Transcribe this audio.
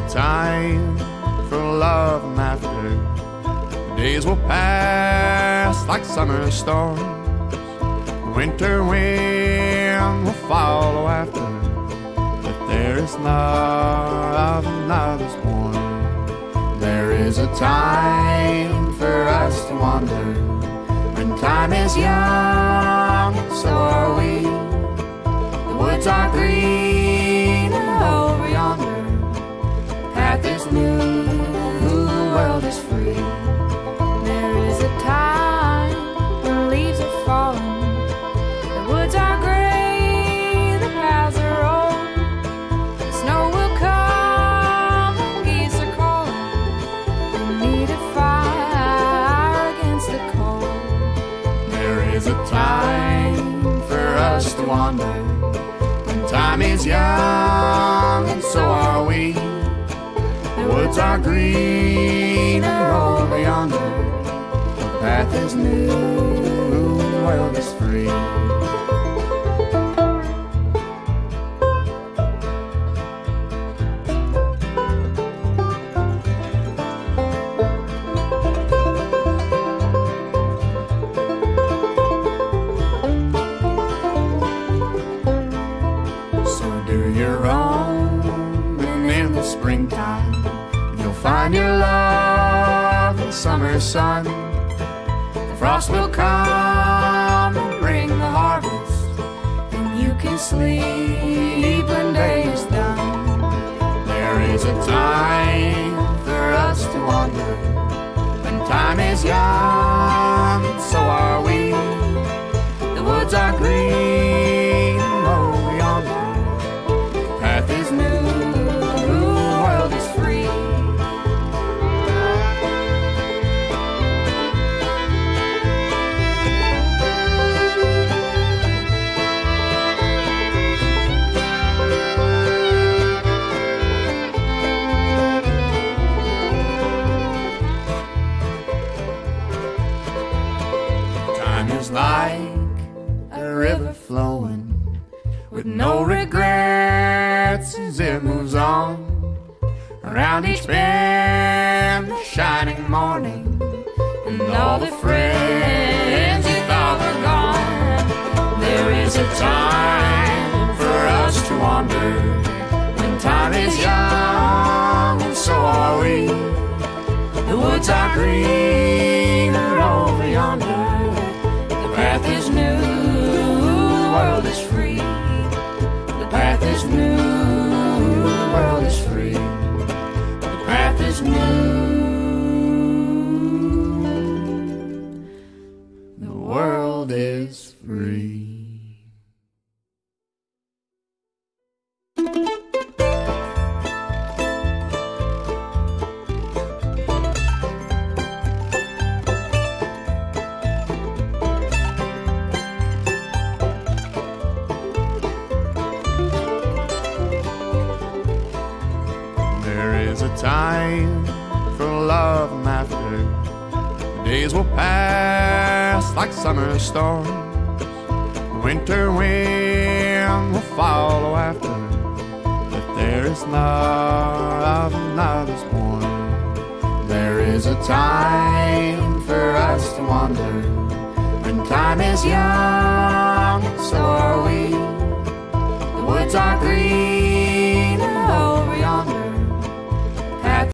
a time for love and laughter. The days will pass like summer storms. The winter wind will follow after. But there is love and love is born. There is a time for us to wander. When time is young, so are we. The woods are green over yonder. Path is new, the world is free. There is a time when leaves are falling. The woods are gray, the paths are old. The snow will come, and geese are calling. We need a fire against the cold. There is a time for us to wander. When time is young, and so are we. The woods are green over yonder. The path is new, the world is free. So do your own, and in the springtime you'll find your love in summer sun. The frost will come and bring the harvest, and you can sleep when day is done. There is a time for us to wander. When time is young, and so are we. The woods are green over yonder. The path is new, the world is free. Time is like a river flowing with no regrets as it moves on. Around each bend, a shining morning, and all the friends you thought were gone. There is a time for us to wander. When time is young, and so are we. The woods are greener over yonder. The path is new, the world is free. The path is new, the world is free. The path is new, the world is free. There is a time for love and laughter. The days will pass like summer storms. The winter wind will follow after. But there is love and love is born. There is a time for us to wander. When time is young, so are we. The woods are green